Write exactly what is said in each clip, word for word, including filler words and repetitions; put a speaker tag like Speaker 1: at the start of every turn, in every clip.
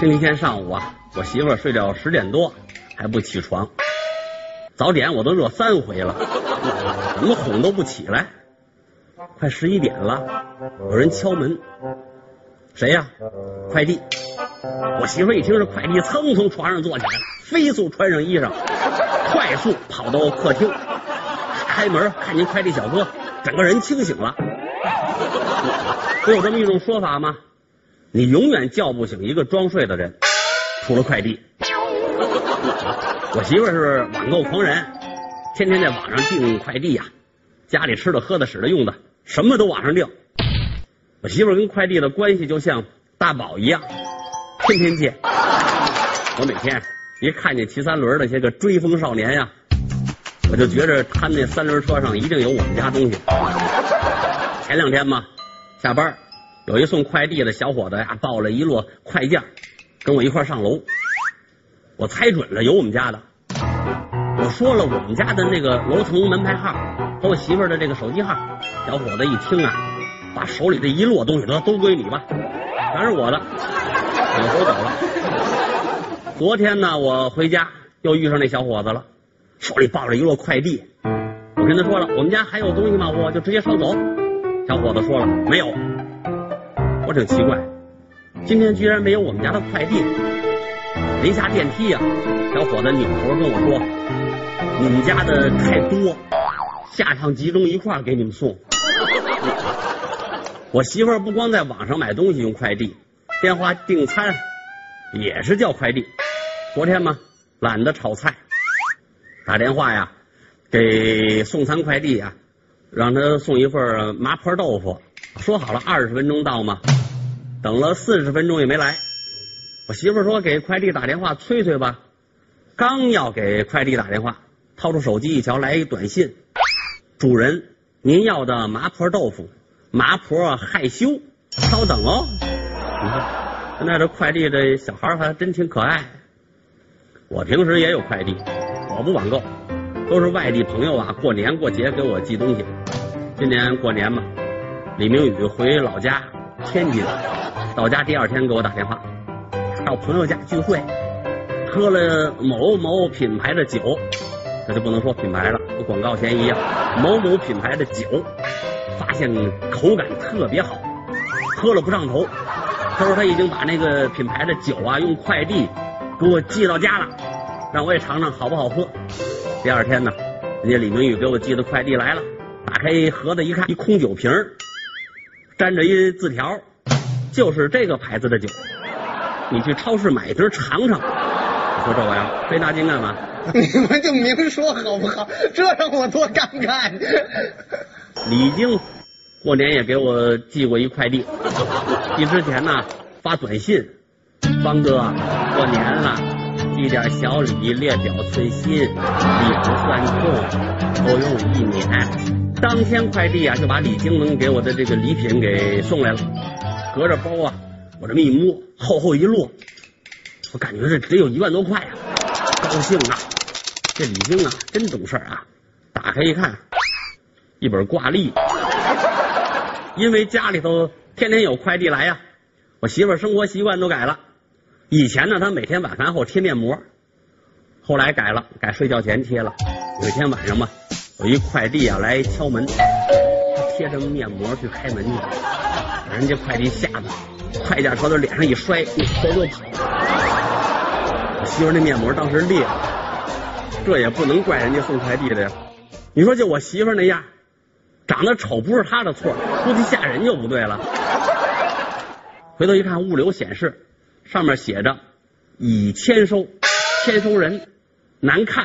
Speaker 1: 星期天上午啊，我媳妇儿睡觉十点多还不起床，早点我都热三回了，怎么哄都不起来。快十一点了，有人敲门，谁呀？快递。我媳妇儿一听是快递，噌从床上坐起来了，飞速穿上衣裳，快速跑到客厅，开门看见快递小哥，整个人清醒了。不有这么一种说法吗？你永远叫不醒一个装睡的人，除了快递。我媳妇儿是网购狂人，天天在网上订快递呀、啊，家里吃的喝的使的用的什么都网上订。我媳妇儿跟快递的关系就像大宝一样，天天见。我每天一看见骑三轮的些个追风少年呀、啊，我就觉着他们那三轮车上一定有我们家东西。前两天嘛，下班有一送快递的小伙子呀，抱了一摞快件跟我一块上楼，我猜准了有我们家的，我说了我们家的那个楼层门牌号和我媳妇儿的这个手机号，小伙子一听啊，把手里的一摞东西都都归你吧，全是我的，扭头走了。昨天呢，我回家又遇上那小伙子了，手里抱着一摞快递，我跟他说了我们家还有东西吗？我就直接捎走。小伙子说了没有。我挺奇怪，今天居然没有我们家的快递。临下电梯啊，小伙子扭头跟我说，你们家的太多，下趟集中一块儿给你们送。我媳妇儿不光在网上买东西用快递，电话订餐也是叫快递。昨天嘛，懒得炒菜，打电话呀给送餐快递啊，让他送一份麻婆豆腐，说好了二十分钟到嘛，等了四十分钟也没来。我媳妇儿说给快递打电话催催吧，刚要给快递打电话，掏出手机一瞧，来一短信，主人您要的麻婆豆腐，麻婆害羞，稍等哦。你看现在这快递这小孩还真挺可爱。我平时也有快递，我不网购，都是外地朋友啊，过年过节给我寄东西。今年过年嘛，李明宇回老家天津，到家第二天给我打电话，到朋友家聚会，喝了某某品牌的酒，这就不能说品牌了，有广告嫌疑啊。某某品牌的酒，发现口感特别好，喝了不上头。他说他已经把那个品牌的酒啊用快递给我寄到家了，让我也尝尝好不好喝。第二天呢，人家李明宇给我寄的快递来了，打开盒子一看，一空酒瓶沾着一字条，就是这个牌子的酒，你去超市买一瓶尝尝。我说这玩意儿非拿金干嘛？
Speaker 2: 你们就明说好不好？这让我多尴尬。
Speaker 1: 李菁过年也给我寄过一快递，寄之前呢发短信，方哥过年了，寄点小礼列表寸心，礼不算重，够用一年。当天快递啊就把李菁能给我的这个礼品给送来了，隔着包啊我这么一摸，厚厚一摞，我感觉这得有一万多块啊，高兴啊！这李菁啊真懂事啊，打开一看，一本挂历。因为家里头天天有快递来呀、啊，我媳妇儿生活习惯都改了。以前呢，她每天晚饭后贴面膜，后来改了，改睡觉前贴了。有一天晚上嘛，有一快递啊来敲门，她贴着面膜去开门去，把人家快递吓得快件朝他脸上一摔，一头就跑。我媳妇儿那面膜当时裂了，这也不能怪人家送快递的呀。你说就我媳妇儿那样，长得丑不是她的错，估计吓人就不对了。回头一看，物流显示上面写着已签收，签收人难看。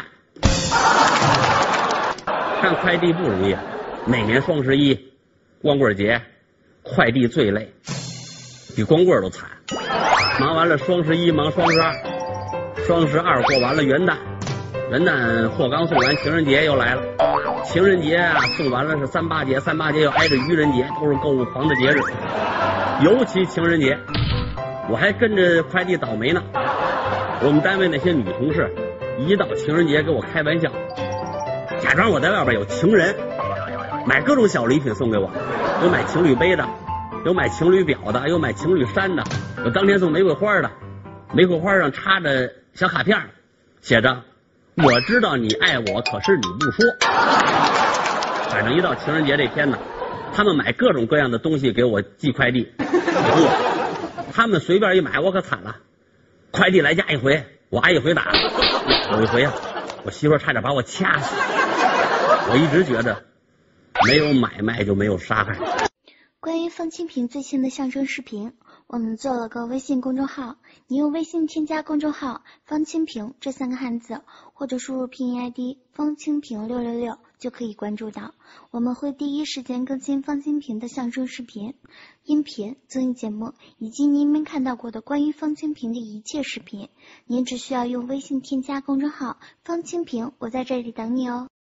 Speaker 1: 干快递不容易，每年双十一、光棍节，快递最累，比光棍都惨。忙完了双十一，忙双十二，双十二过完了元旦，元旦货刚送完，情人节又来了。情人节啊送完了是三八节，三八节又挨着愚人节，都是购物狂的节日。尤其情人节，我还跟着快递倒霉呢。我们单位那些女同事一到情人节给我开玩笑，假装我在外边有情人，买各种小礼品送给我，有买情侣杯的，有买情侣表的，有买情侣衫的，有当天送玫瑰花的。 玫瑰花上插着小卡片，写着我知道你爱我，可是你不说。反正一到情人节这天呢，他们买各种各样的东西给我寄快递，他们随便一买我可惨了，快递来家一回我挨一回打，有一回啊我媳妇差点把我掐死。我一直觉得没有买卖就没有杀害。
Speaker 3: 关于方清平最新的相声视频，我们做了个微信公众号，你用微信添加公众号方清平这三个汉字，或者输入拼音 I D 方清平六六六就可以关注到，我们会第一时间更新方清平的相声视频、音频、综艺节目以及您没看到过的关于方清平的一切视频。您只需要用微信添加公众号方清平，我在这里等你哦。